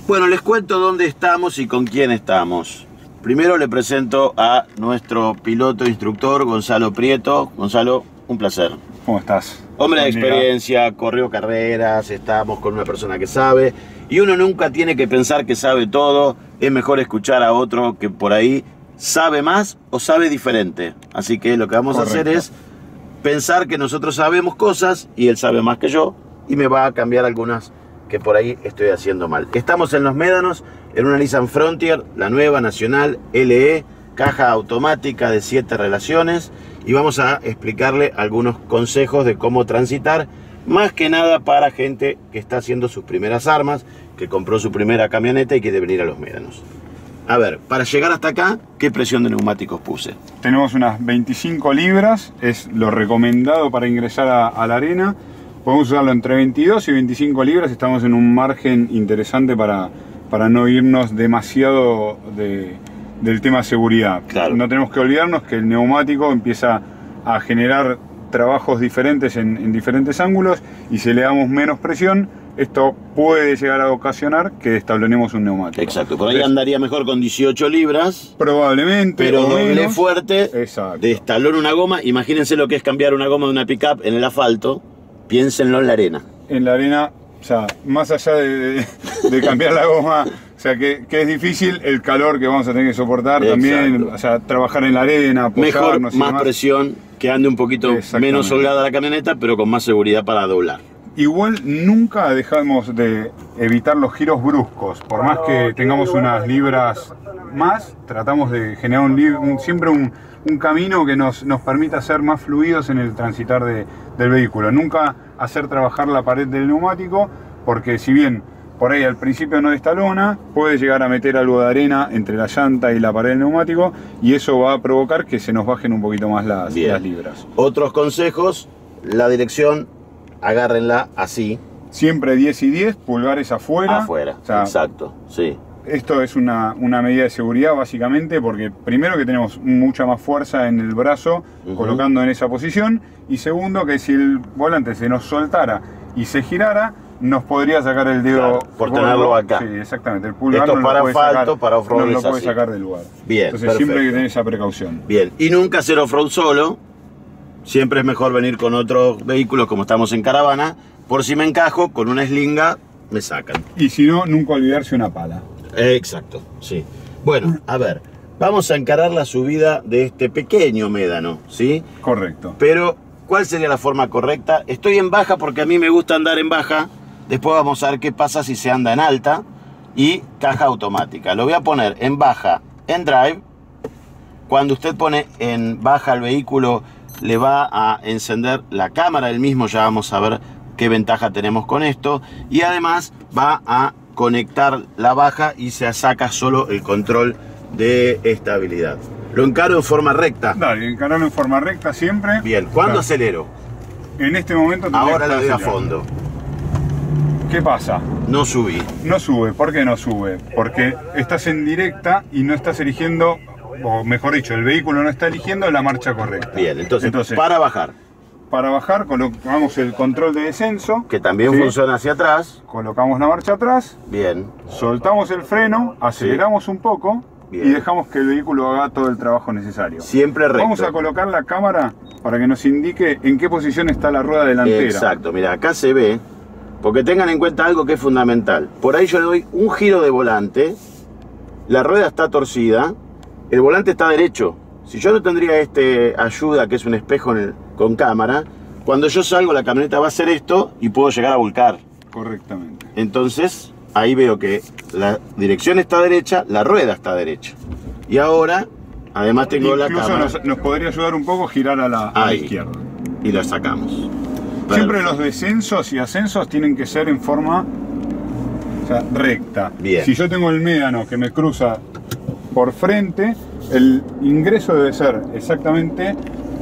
Bueno, les cuento dónde estamos y con quién estamos. Primero le presento a nuestro piloto instructor, Gonzalo Prieto. Gonzalo, un placer. ¿Cómo estás? Hombre de experiencia, corrió carreras, estamos con una persona que sabe. Y uno nunca tiene que pensar que sabe todo. Es mejor escuchar a otro que por ahí sabe más o sabe diferente. Así que lo que vamos a hacer es pensar que nosotros sabemos cosas y él sabe más que yo y me va a cambiar algunas que por ahí estoy haciendo mal. Estamos en Los Médanos, en una Nissan Frontier, la nueva nacional LE, caja automática de 7 relaciones, y vamos a explicarle algunos consejos de cómo transitar, más que nada para gente que está haciendo sus primeras armas, que compró su primera camioneta y quiere venir a Los Médanos. A ver, para llegar hasta acá, ¿qué presión de neumáticos puse? Tenemos unas 25 libras, es lo recomendado para ingresar a la arena. Podemos usarlo entre 22 y 25 libras, estamos en un margen interesante para no irnos demasiado del tema seguridad. Claro. No tenemos que olvidarnos que el neumático empieza a generar trabajos diferentes en diferentes ángulos, y si le damos menos presión, esto puede llegar a ocasionar que destablonemos un neumático. Exacto, por ahí andaría mejor con 18 libras. Probablemente. Pero doble menos. fuerte, Exacto. destalón una goma. Imagínense lo que es cambiar una goma de una pickup en el asfalto. Piénsenlo en la arena. En la arena, o sea, más allá de cambiar la goma, o sea, que es difícil el calor que vamos a tener que soportar. Exacto. También, o sea, trabajar en la arena, Mejor, apoyarnos y más demás. presión, que ande un poquito menos holgada la camioneta, pero con más seguridad para doblar. Igual nunca dejamos de evitar los giros bruscos. Por más que tengamos unas libras más, tratamos de generar siempre un camino que nos permita ser más fluidos en el transitar del vehículo. Nunca hacer trabajar la pared del neumático, porque si bien por ahí al principio no destalona, puede llegar a meter algo de arena entre la llanta y la pared del neumático, y eso va a provocar que se nos bajen un poquito más las libras. Otros consejos: la dirección, agárrenla así. Siempre 10 y 10, pulgares afuera. Afuera, o sea, exacto, sí. Esto es una medida de seguridad básicamente, porque primero que tenemos mucha más fuerza en el brazo colocando en esa posición, y segundo que si el volante se nos soltara y se girara, nos podría sacar el dedo, claro, por tenerlo acá. Sí, exactamente. El pulgar esto no para lo puede asfalto, sacar, para off-road, no lo puede así. sacar del lugar. Bien, entonces perfecto. siempre hay que tener esa precaución. Bien, y nunca hacer off-road solo. Siempre es mejor venir con otros vehículos, como estamos en caravana. Por si me encajo, con una eslinga me sacan. Y si no, nunca olvidarse una pala. Exacto, sí. Bueno, a ver, vamos a encarar la subida de este pequeño médano, ¿sí? Correcto. Pero, ¿cuál sería la forma correcta? Estoy en baja porque a mí me gusta andar en baja. Después vamos a ver qué pasa si se anda en alta. Y caja automática. Lo voy a poner en baja, en drive. Cuando usted pone en baja el vehículo, le va a encender la cámara del mismo. Ya vamos a ver qué ventaja tenemos con esto. Y además va a conectar la baja y se saca solo el control de estabilidad. Lo encaro en forma recta. Dale, encararlo en forma recta siempre. Bien, ¿cuándo acelero? En este momento Ahora le doy a fondo. ¿Qué pasa? No subí. No sube. ¿Por qué no sube? Porque estás en directa y no estás eligiendo, o mejor dicho, el vehículo no está eligiendo la marcha correcta. Bien, entonces para bajar. Para bajar colocamos el control de descenso, que también funciona hacia atrás. Colocamos la marcha atrás. Bien. Soltamos el freno, aceleramos un poco. Bien. Y dejamos que el vehículo haga todo el trabajo necesario. Siempre recto. Vamos a colocar la cámara para que nos indique en qué posición está la rueda delantera. Exacto, mira, acá se ve, porque tengan en cuenta algo que es fundamental. Por ahí yo le doy un giro de volante, la rueda está torcida, el volante está derecho. Si yo no tendría ayuda, que es un espejo con cámara, cuando yo salgo la camioneta va a hacer esto y puedo llegar a volcar. Correctamente. Entonces, ahí veo que la dirección está derecha, la rueda está derecha. Y ahora, además tengo la cámara. Incluso nos podría ayudar un poco a girar a la izquierda. Y la sacamos. Siempre los descensos y ascensos tienen que ser en forma recta. Bien. Si yo tengo el médano que me cruza por frente, el ingreso debe ser exactamente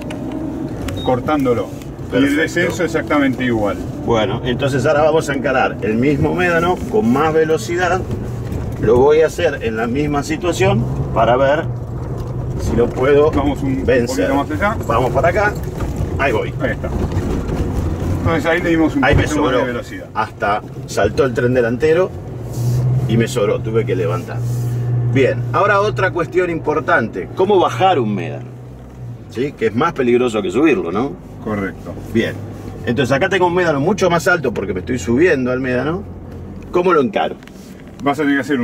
cortándolo. Perfecto. Y el descenso exactamente igual. Bueno, entonces ahora vamos a encarar el mismo médano con más velocidad. Lo voy a hacer en la misma situación para ver si lo puedo vencer. Un poquito más allá. Vamos para acá. Ahí voy. Ahí está. Entonces ahí le dimos un poquito más de velocidad. Hasta saltó el tren delantero. y me sobró, tuve que levantar. Bien, ahora otra cuestión importante, ¿cómo bajar un médano? ¿Sí? Que es más peligroso que subirlo, ¿no? Correcto. Bien, entonces acá tengo un médano mucho más alto porque me estoy subiendo al médano. ¿Cómo lo encaro? Vas a tener que hacer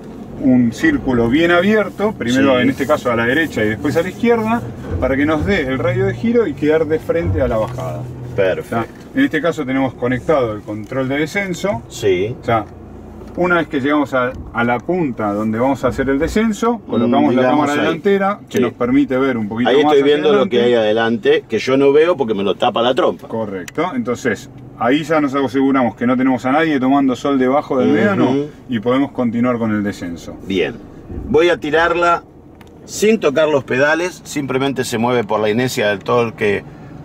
un círculo bien abierto, primero Sí. en este caso a la derecha y después a la izquierda, para que nos dé el radio de giro y quedar de frente a la bajada. Perfecto. En este caso tenemos conectado el control de descenso. Sí. O sea, una vez que llegamos a la punta donde vamos a hacer el descenso, colocamos la digamos cámara ahí. delantera que Sí. nos permite ver un poquito Ahí más estoy hacia viendo lo que hay adelante. adelante, que yo no veo porque me lo tapa la trompa. Correcto, entonces ahí ya nos aseguramos que no tenemos a nadie tomando sol debajo del médano y podemos continuar con el descenso. Bien, voy a tirarla sin tocar los pedales, simplemente se mueve por la inercia del torque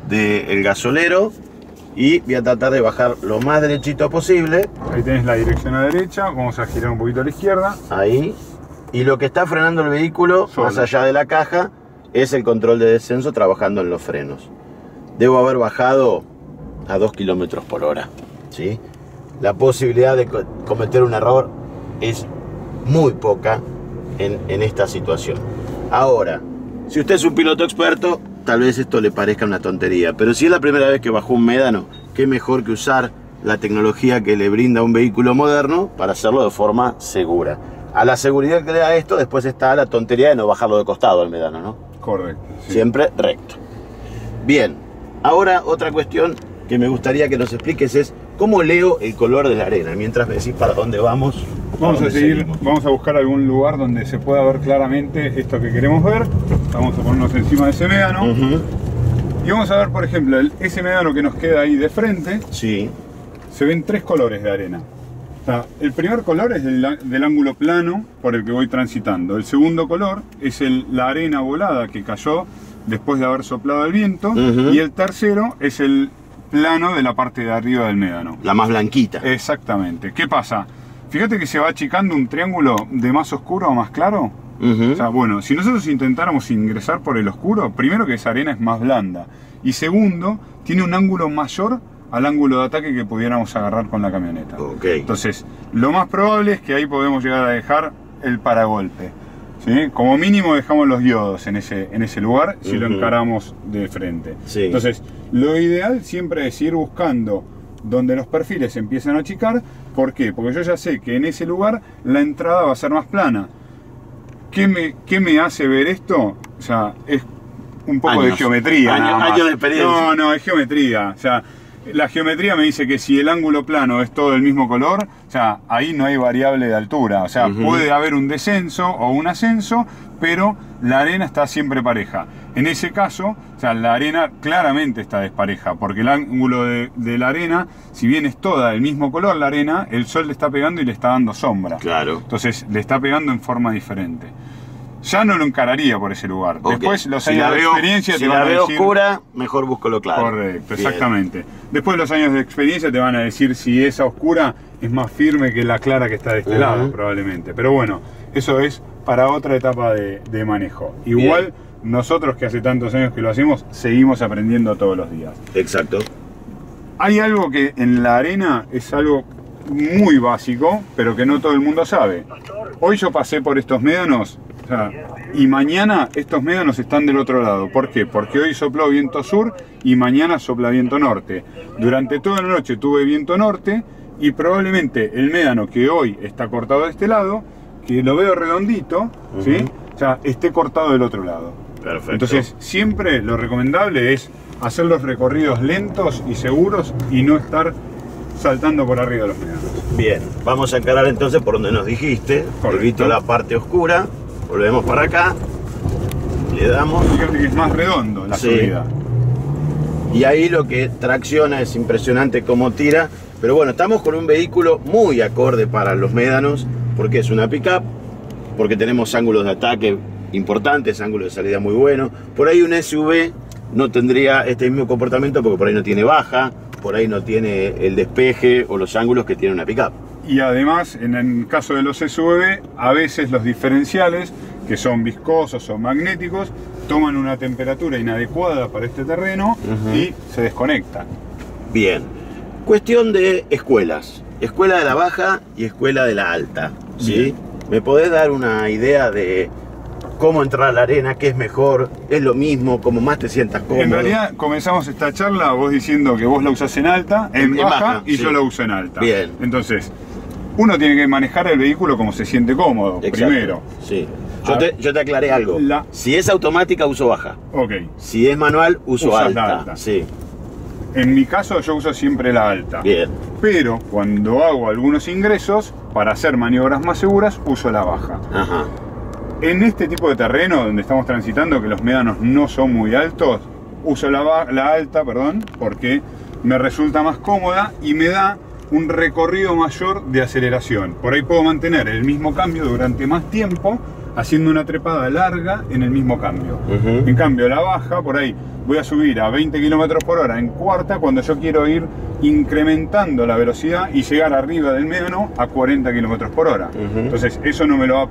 del gasolero y voy a tratar de bajar lo más derechito posible. Ahí tenés la dirección a la derecha, vamos a girar un poquito a la izquierda. Ahí. Y lo que está frenando el vehículo, Solo. más allá de la caja, es el control de descenso trabajando en los frenos. Debo haber bajado a 2 kilómetros por hora, ¿sí? La posibilidad de cometer un error es muy poca en esta situación. Ahora, si usted es un piloto experto, tal vez esto le parezca una tontería, pero si es la primera vez que bajó un médano, qué mejor que usar la tecnología que le brinda un vehículo moderno para hacerlo de forma segura. A la seguridad que le da esto, después está la tontería de no bajarlo de costado al médano, ¿no? Correcto. Sí. Siempre recto. Bien, ahora otra cuestión que me gustaría que nos expliques es cómo leo el color de la arena. Mientras me decís para dónde vamos. Vamos a dónde seguir, seguimos. vamos a buscar algún lugar donde se pueda ver claramente esto que queremos ver. Vamos a ponernos encima de ese médano. Ujú. Y vamos a ver, por ejemplo, ese médano que nos queda ahí de frente, Sí, se ven 3 colores de arena. O sea, el primer color es del ángulo plano por el que voy transitando. El segundo color es la arena volada que cayó después de haber soplado el viento. Ujú. Y el tercero es el plano de la parte de arriba del médano. la más blanquita. Exactamente. ¿Qué pasa? Fíjate que se va achicando un triángulo de más oscuro a más claro. Ujú. O sea, bueno, si nosotros intentáramos ingresar por el oscuro, primero que esa arena es más blanda. Y segundo, tiene un ángulo mayor al ángulo de ataque que pudiéramos agarrar con la camioneta. Ok. Entonces, lo más probable es que ahí podemos llegar a dejar el paragolpe. ¿Sí? Como mínimo dejamos los diodos en ese lugar si lo Ujú. encaramos de frente. Sí. Entonces, lo ideal siempre es ir buscando donde los perfiles se empiezan a achicar. ¿Por qué? Porque yo ya sé que en ese lugar la entrada va a ser más plana. ¿Qué me hace ver esto? O sea, es un poco de Años. geometría. Años- nada más. años de experiencia. No, es geometría. O sea, la geometría me dice que si el ángulo plano es todo del mismo color, o sea, ahí no hay variable de altura. O sea, Ujú. puede haber un descenso o un ascenso, pero la arena está siempre pareja. En ese caso, o sea, la arena claramente está despareja, porque el ángulo de la arena, si bien es toda del mismo color la arena, el sol le está pegando y le está dando sombra. Claro. Entonces le está pegando en forma diferente. Ya no lo encararía por ese lugar. Ok. Después los Si años la de veo- experiencia si te van la a veo decir... oscura, mejor busco lo claro. Correcto, Bien. exactamente. Después los años de experiencia te van a decir si esa oscura es más firme que la clara que está de este Ujú. lado, probablemente. Pero bueno, eso es para otra etapa de manejo. Igual, Bien. nosotros que hace tantos años que lo hacemos, seguimos aprendiendo todos los días. Exacto. Hay algo que en la arena es algo muy básico, pero que no todo el mundo sabe. Hoy yo pasé por estos médanos, o sea, y mañana estos médanos están del otro lado. ¿Por qué? Porque hoy sopló viento sur y mañana sopla viento norte. Durante toda la noche tuve viento norte y probablemente el médano que hoy está cortado de este lado, que lo veo redondito, ¿sí? Ujú. O sea, esté cortado del otro lado. Perfecto. Entonces, siempre lo recomendable es hacer los recorridos lentos y seguros y no estar saltando por arriba de los médanos. Bien, vamos a encarar entonces por donde nos dijiste. Correcto. Evito la parte oscura. Volvemos para acá. Le damos. Fíjate que es más redondo la Sí. subida. Y ahí lo que tracciona es impresionante cómo tira. Pero bueno, estamos con un vehículo muy acorde para los médanos. Porque es una pickup. Porque tenemos ángulos de ataque importantes, ángulos de salida muy buenos. Por ahí un SUV no tendría este mismo comportamiento porque por ahí no tiene baja, por ahí no tiene el despeje o los ángulos que tiene una pickup. Y además, en el caso de los SUV, a veces los diferenciales, que son viscosos o magnéticos, toman una temperatura inadecuada para este terreno Ujú. y se desconectan. Bien. Cuestión de escuelas. Escuela de la baja y escuela de la alta. ¿sí? ¿Me podés dar una idea de cómo entrar a la arena? ¿Qué es mejor? ¿Es lo mismo? ¿Cómo más te sientas cómodo? En realidad comenzamos esta charla vos diciendo que vos la usás en alta, en baja, y sí. yo la uso en alta. Bien. Entonces, uno tiene que manejar el vehículo como se siente cómodo, Exacto. primero. Sí. Yo te aclaré algo. Si es automática, uso baja. Ok. Si es manual, uso Usas alta. la alta. Sí. En mi caso yo uso siempre la alta. Bien. Pero cuando hago algunos ingresos, para hacer maniobras más seguras, uso la baja. Ajá. En este tipo de terreno donde estamos transitando, que los médanos no son muy altos, uso la alta, porque me resulta más cómoda y me da un recorrido mayor de aceleración. Por ahí puedo mantener el mismo cambio durante más tiempo, haciendo una trepada larga en el mismo cambio. En cambio, la baja, por ahí voy a subir a 20 km por hora en cuarta cuando yo quiero ir incrementando la velocidad y llegar arriba del médano a 40 km por hora. Entonces eso no me lo va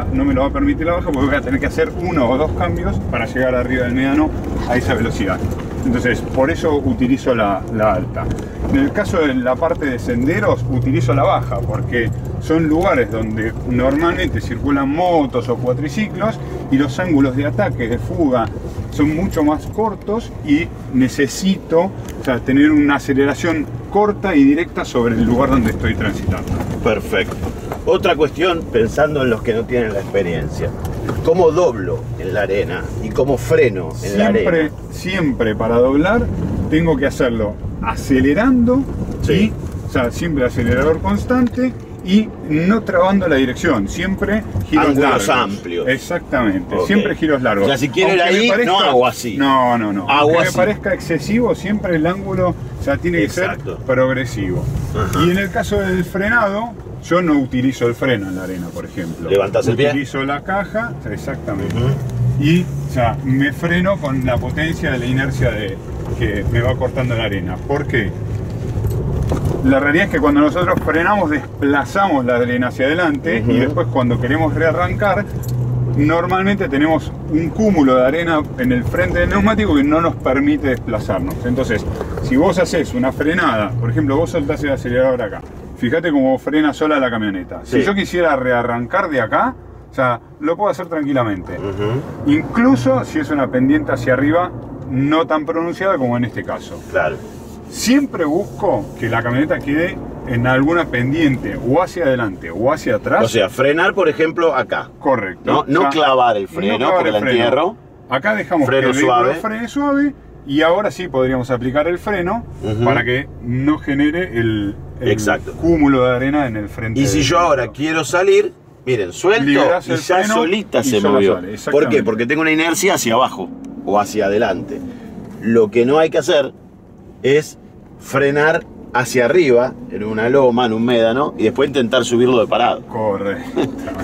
a permitir la baja, porque voy a tener que hacer 1 o 2 cambios para llegar arriba del médano a esa velocidad. Entonces por eso utilizo la alta. En el caso de la parte de senderos utilizo la baja, porque son lugares donde normalmente circulan motos o cuatriciclos y los ángulos de ataque, de fuga, son mucho más cortos y necesito, tener una aceleración corta y directa sobre el lugar donde estoy transitando. Perfecto. Otra cuestión, pensando en los que no tienen la experiencia. ¿Cómo doblo en la arena y cómo freno en la arena? Siempre para doblar tengo que hacerlo acelerando, sí. Siempre acelerador constante y no trabando la dirección, siempre giros ángulos largos. amplios. Exactamente, Okay. Siempre giros largos. O sea, si quiero ir ahí, no hago así. No. Hago Aunque así. me parezca excesivo, siempre el ángulo tiene que ser progresivo. Y en el caso del frenado, yo no utilizo el freno en la arena, por ejemplo. ¿Levantás el pie? Utilizo la caja, exactamente. Y me freno con la potencia de la inercia que me va cortando la arena. ¿Por qué? La realidad es que cuando nosotros frenamos desplazamos la arena hacia adelante y después cuando queremos rearrancar normalmente tenemos un cúmulo de arena en el frente del neumático que no nos permite desplazarnos. Entonces, si vos haces una frenada, por ejemplo, vos soltás el acelerador acá, fíjate cómo frena sola la camioneta. Sí. Si yo quisiera rearrancar de acá, lo puedo hacer tranquilamente. Incluso si es una pendiente hacia arriba no tan pronunciada como en este caso. Claro. Siempre busco que la camioneta quede en alguna pendiente, o hacia adelante o hacia atrás. O sea, frenar, por ejemplo, acá. Correcto. No clavar el freno por el entierro. Acá dejamos freno que el vehículo frene suave y ahora sí podríamos aplicar el freno para que no genere el cúmulo de arena en el frente. Y si yo ahora quiero salir, miren, suelto y ya solita se movió. ¿Por qué? Porque tengo una inercia hacia abajo o hacia adelante. Lo que no hay que hacer es frenar hacia arriba, en una loma, en un médano, y después intentar subirlo de parado. Correcto.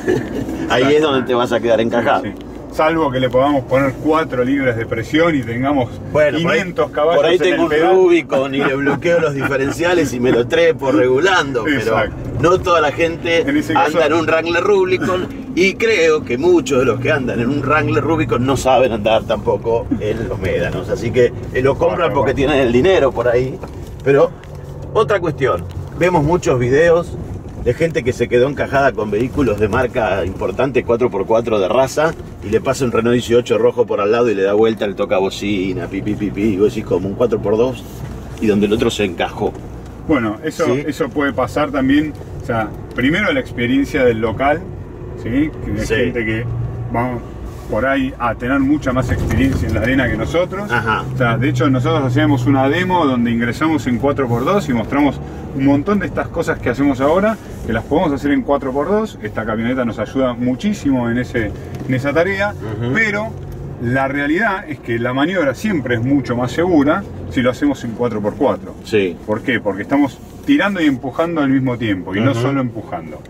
Ahí es donde te vas a quedar encajado. Sí. Salvo que le podamos poner 4 libras de presión y tengamos 500 caballos. Por ahí tengo en el un Rubicon y le bloqueo los diferenciales y me lo trepo regulando. Exacto. Pero no toda la gente anda en un Wrangler Rubicon y creo que muchos de los que andan en un Wrangler Rubicon no saben andar tampoco en los médanos. Así que lo compran porque tienen el dinero por ahí. Pero otra cuestión, vemos muchos videos de gente que se quedó encajada con vehículos de marca importante, 4x4 de raza, y le pasa un Renault 18 rojo por al lado y le da vuelta, le toca bocina, y vos decís como un 4x2, y donde el otro se encajó. Bueno, eso puede pasar también, primero la experiencia del local, ¿sí? Que hay gente que va por ahí a tener mucha más experiencia en la arena que nosotros. De hecho, nosotros hacíamos una demo donde ingresamos en 4x2 y mostramos un montón de estas cosas que hacemos ahora, que las podemos hacer en 4x2. Esta camioneta nos ayuda muchísimo en esa tarea, pero la realidad es que la maniobra siempre es mucho más segura si lo hacemos en 4x4. Sí. ¿Por qué? Porque estamos tirando y empujando al mismo tiempo y no solo empujando.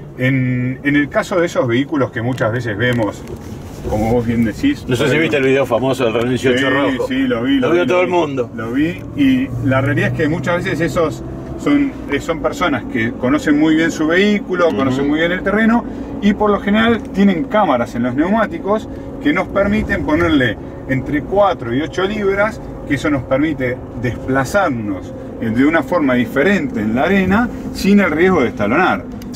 En el caso de esos vehículos que muchas veces vemos, como vos bien decís... No sé si viste el video famoso del Renault 18 rojo. Sí, lo vi. Lo vio todo el mundo. Lo vi y la realidad es que muchas veces esos son personas que conocen muy bien su vehículo, conocen muy bien el terreno y por lo general tienen cámaras en los neumáticos que nos permiten ponerle entre 4 y 8 libras, que eso nos permite desplazarnos de una forma diferente en la arena sin el riesgo de estalonar.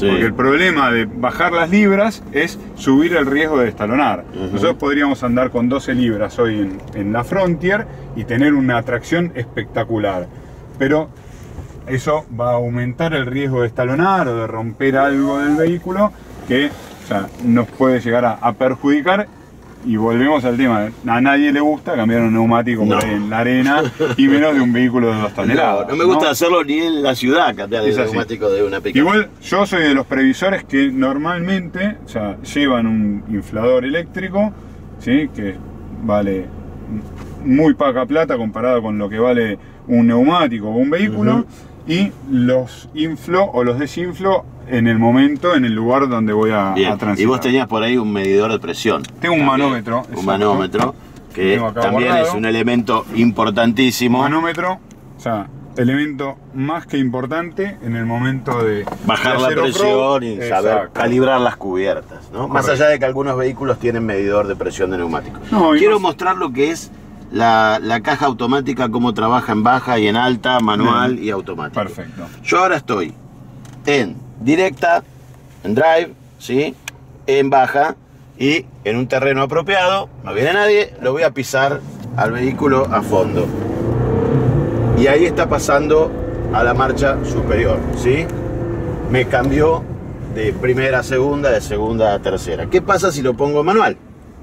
Sí. Porque el problema de bajar las libras es subir el riesgo de destalonar. Nosotros podríamos andar con 12 libras hoy en la Frontier y tener una tracción espectacular. Pero eso va a aumentar el riesgo de estalonar o de romper algo del vehículo que, o sea, nos puede llegar a perjudicar. Y volvemos al tema, a nadie le gusta cambiar un neumático por ahí en la arena y menos de un vehículo de 2 toneladas. No me gusta hacerlo ni en la ciudad, cambiar el neumático de una pick-up. Igual yo soy de los previsores que normalmente, o sea, llevan un inflador eléctrico, ¿sí? Que vale muy poca plata comparado con lo que vale un neumático o un vehículo, y los inflo o los desinflo en el momento, en el lugar donde voy a transitar. Y vos tenías por ahí un medidor de presión. Tengo un manómetro. Un manómetro, que también guardado. Es un elemento importantísimo. Manómetro, o sea, elemento más que importante en el momento de bajar la presión y saber calibrar las cubiertas, ¿no? Más allá de que algunos vehículos tienen medidor de presión de neumático. Quiero mostrar lo que es la caja automática, cómo trabaja en baja y en alta, manual y automático. Perfecto. Yo ahora estoy en directa, en drive, ¿sí? En baja y en un terreno apropiado, no viene nadie, lo voy a pisar al vehículo a fondo. Y ahí está pasando a la marcha superior, ¿sí? Me cambió de primera a segunda, de segunda a tercera. ¿Qué pasa si lo pongo manual?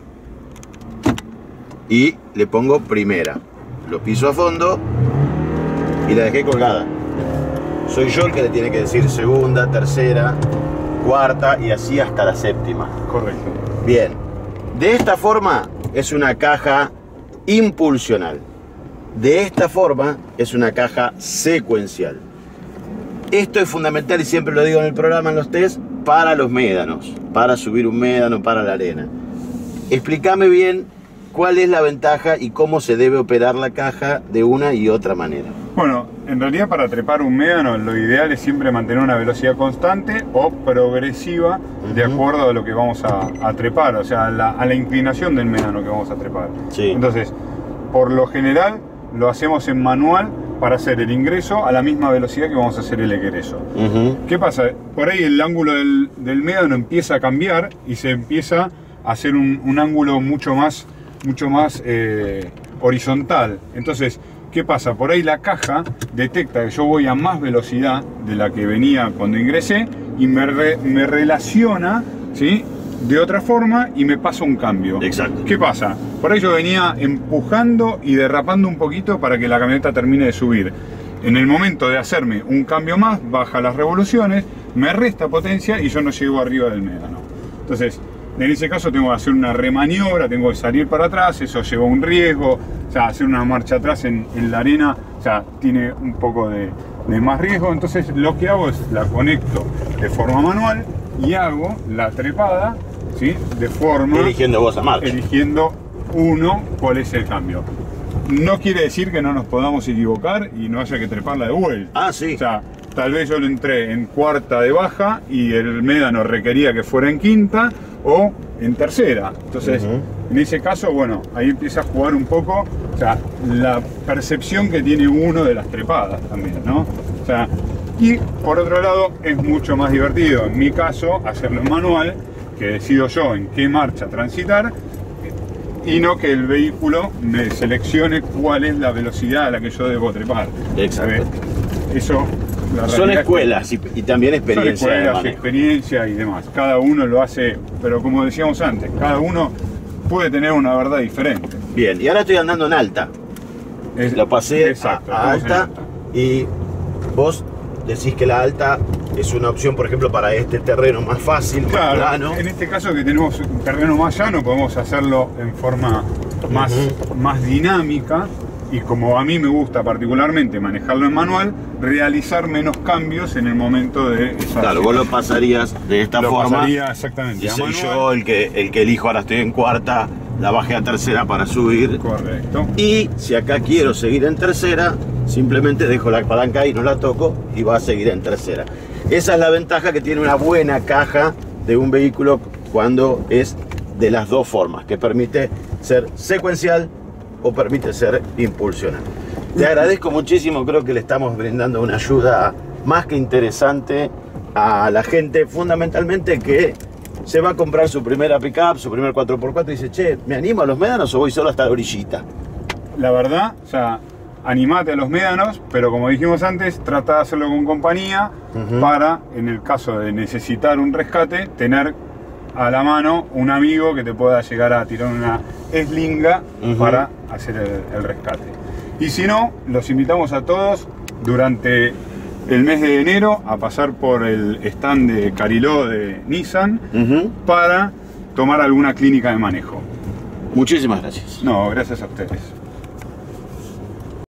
Y le pongo primera. Lo piso a fondo y la dejé colgada. Soy yo el que le tiene que decir segunda, tercera, cuarta y así hasta la séptima. Correcto. Bien. De esta forma es una caja impulsional. De esta forma es una caja secuencial. Esto es fundamental y siempre lo digo en el programa, en los test, para los médanos, para subir un médano, para la arena. Explícame bien cuál es la ventaja y cómo se debe operar la caja de una y otra manera. Bueno, en realidad para trepar un médano lo ideal es siempre mantener una velocidad constante o progresiva de acuerdo a lo que vamos a trepar, o sea, a la inclinación del médano que vamos a trepar. Sí. Entonces, por lo general lo hacemos en manual para hacer el ingreso a la misma velocidad que vamos a hacer el egreso. ¿Qué pasa? Por ahí el ángulo del médano empieza a cambiar y se empieza a hacer un ángulo mucho más horizontal. Entonces, ¿qué pasa? Por ahí la caja detecta que yo voy a más velocidad de la que venía cuando ingresé y me relaciona, ¿sí?, de otra forma y me pasa un cambio. Exacto. ¿Qué pasa? Por ahí yo venía empujando y derrapando un poquito para que la camioneta termine de subir. En el momento de hacerme un cambio más, baja las revoluciones, me resta potencia y yo no llego arriba del médano. Entonces, en ese caso tengo que hacer una remaniobra, tengo que salir para atrás, eso lleva un riesgo, o sea, hacer una marcha atrás en la arena, o sea, tiene un poco de más riesgo. Entonces lo que hago es la conecto de forma manual y hago la trepada, ¿sí?, de forma... Eligiendo vos a marcha. Eligiendo uno cuál es el cambio. No quiere decir que no nos podamos equivocar y no haya que treparla de vuelta. Ah, sí. O sea, tal vez yo lo entré en cuarta de baja y el médano requería que fuera en quinta o en tercera. Entonces, en ese caso, bueno, ahí empieza a jugar un poco, o sea, la percepción que tiene uno de las trepadas también, ¿no? O sea, y por otro lado, es mucho más divertido, en mi caso, hacerlo en manual, que decido yo en qué marcha transitar, y no que el vehículo me seleccione cuál es la velocidad a la que yo debo trepar. Exacto. Eso... Son escuelas y también experiencia. Son escuelas, experiencia y demás. Cada uno lo hace, pero como decíamos antes, cada uno puede tener una verdad diferente. Bien, y ahora estoy andando en alta. Lo pasé a alta y vos decís que la alta es una opción, por ejemplo, para este terreno más fácil, más plano. En este caso que tenemos un terreno más llano, podemos hacerlo en forma más dinámica. Y como a mí me gusta particularmente manejarlo en manual, realizar menos cambios en el momento de esa... Claro, vos lo pasarías de esta forma. Pasaría exactamente. Y soy yo el que elijo, ahora estoy en cuarta, la bajé a tercera para subir. Correcto. Y si acá quiero seguir en tercera, simplemente dejo la palanca y no la toco y va a seguir en tercera. Esa es la ventaja que tiene una buena caja de un vehículo cuando es de las dos formas, que permite ser secuencial o permite ser impulsional. Te agradezco muchísimo, creo que le estamos brindando una ayuda más que interesante a la gente fundamentalmente que se va a comprar su primera pickup, su primer 4x4 y dice, che, ¿me animo a los médanos o voy solo hasta la orillita? La verdad, o sea, animate a los médanos, pero como dijimos antes, trata de hacerlo con compañía para, en el caso de necesitar un rescate, tener a la mano un amigo que te pueda llegar a tirar una eslinga para hacer el rescate. Y si no, los invitamos a todos durante el mes de enero a pasar por el stand de Cariló de Nissan para tomar alguna clínica de manejo. Muchísimas gracias. No, gracias a ustedes.